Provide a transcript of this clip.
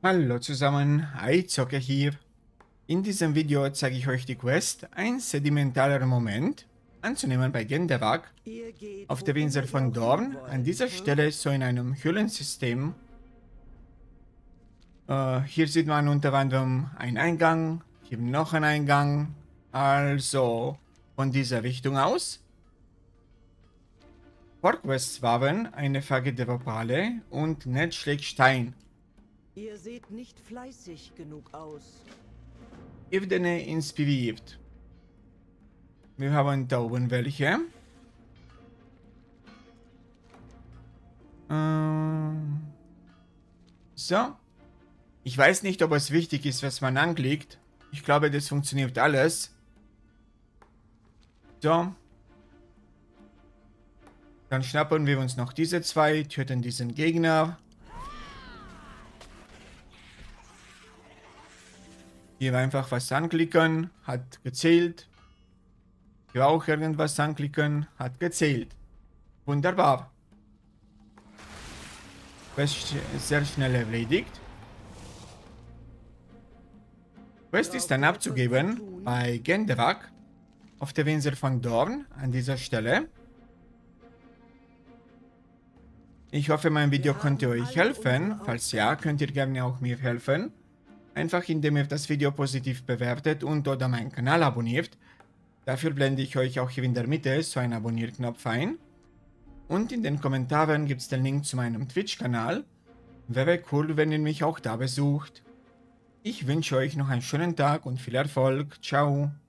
Hallo zusammen, iZocker hier. In diesem Video zeige ich euch die Quest, ein sedimentaler Moment, anzunehmen bei Gendevag, auf der Insel von Dorn, an dieser Stelle so in einem Höhlensystem. Hier sieht man unter anderem einen Eingang, hier noch einen Eingang, also von dieser Richtung aus. Vorquests waren eine Frage der Opale und Ned schlägt Stein. Ihr seht nicht fleißig genug aus. Evdene inspiriert. Wir haben da oben welche. So. Ich weiß nicht, ob es wichtig ist, was man anklickt. Ich glaube, das funktioniert alles. So. Dann schnappen wir uns noch diese zwei, töten diesen Gegner. Hier einfach was anklicken, hat gezählt. Hier auch irgendwas anklicken, hat gezählt. Wunderbar. Quest sehr schnell erledigt. Quest ist dann abzugeben bei Gendevag auf der Insel von Dorn an dieser Stelle. Ich hoffe, mein Video konnte euch helfen. Falls ja, könnt ihr gerne auch mir helfen. Einfach indem ihr das Video positiv bewertet und oder meinen Kanal abonniert. Dafür blende ich euch auch hier in der Mitte so einen Abonnierknopf ein. Und in den Kommentaren gibt es den Link zu meinem Twitch-Kanal. Wäre cool, wenn ihr mich auch da besucht. Ich wünsche euch noch einen schönen Tag und viel Erfolg. Ciao.